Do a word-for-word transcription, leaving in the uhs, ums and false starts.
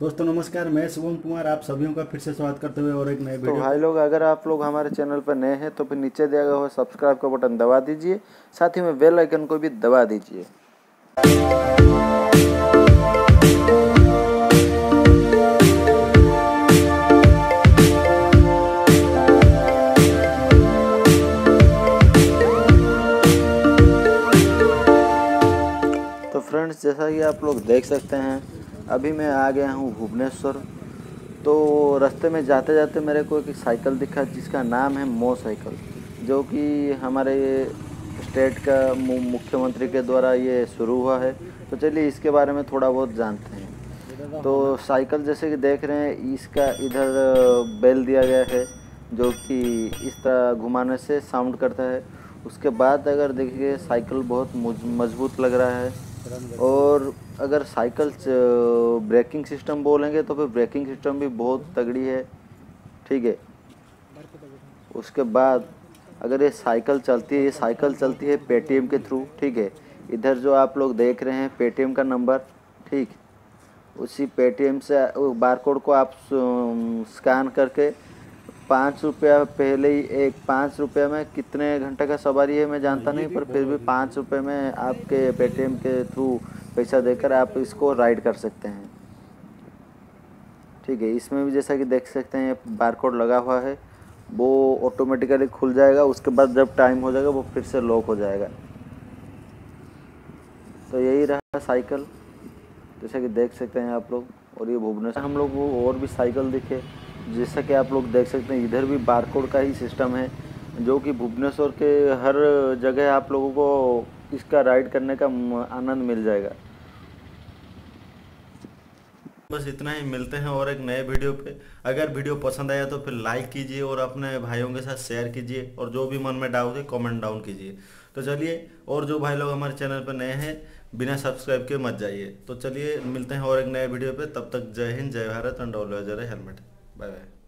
दोस्तों नमस्कार, मैं शुभम कुमार आप सभी का फिर से स्वागत करते हुए और एक नए वीडियो। तो भाई लोग, अगर आप लोग हमारे चैनल पर नए हैं तो फिर नीचे दिया गया हुआ सब्सक्राइब का बटन दबा दीजिए, साथ ही में बेल आइकन को भी दबा दीजिए। तो फ्रेंड्स, जैसा कि आप लोग देख सकते हैं, अभी मैं आ गया हूँ भुवनेश्वर। तो रास्ते में जाते जाते मेरे को एक साइकिल दिखा जिसका नाम है मो साइकिल, जो कि हमारे स्टेट का मुख्यमंत्री के द्वारा ये शुरू हुआ है। तो चलिए इसके बारे में थोड़ा बहुत जानते हैं। तो साइकिल जैसे कि देख रहे हैं, इसका इधर बेल दिया गया है जो कि इस तरह घुमाने से साउंड करता है। उसके बाद अगर देखिए, साइकिल बहुत मजबूत लग रहा है। और अगर साइकिल ब्रेकिंग सिस्टम बोलेंगे तो फिर ब्रेकिंग सिस्टम भी बहुत तगड़ी है, ठीक है। उसके बाद अगर ये साइकिल चलती है, ये साइकिल चलती है पेटीएम के थ्रू, ठीक है। इधर जो आप लोग देख रहे हैं पेटीएम का नंबर, ठीक, उसी पेटीएम से बारकोड को आप स्कैन करके पाँच रुपया पहले ही, एक पाँच रुपये में कितने घंटे का सवारी है मैं जानता नहीं, पर फिर भी पाँच रुपये में आपके पेटीएम के थ्रू पैसा देकर आप इसको राइड कर सकते हैं, ठीक है। इसमें भी जैसा कि देख सकते हैं बारकोड लगा हुआ है, वो ऑटोमेटिकली खुल जाएगा। उसके बाद जब टाइम हो जाएगा वो फिर से लॉक हो जाएगा। तो यही रहा साइकिल, जैसा कि देख सकते हैं आप लोग। और ये भुवनेश्वर हम लोग वो और भी साइकिल दिखे, जैसा कि आप लोग देख सकते हैं इधर भी बारकोड का ही सिस्टम है, जो कि भुवनेश्वर के हर जगह आप लोगों को इसका राइड करने का आनंद मिल जाएगा। बस इतना ही, मिलते हैं और एक नए वीडियो पे। अगर वीडियो पसंद आया तो फिर लाइक कीजिए और अपने भाइयों के साथ शेयर कीजिए, और जो भी मन में डाउट है कमेंट डाउन कीजिए। तो चलिए, और जो भाई लोग हमारे चैनल पर नए हैं बिना सब्सक्राइब के मत जाइए। तो चलिए मिलते हैं और एक नए वीडियो पे, तब तक जय हिंद, जय Bharat and always wear helmet. Bye bye.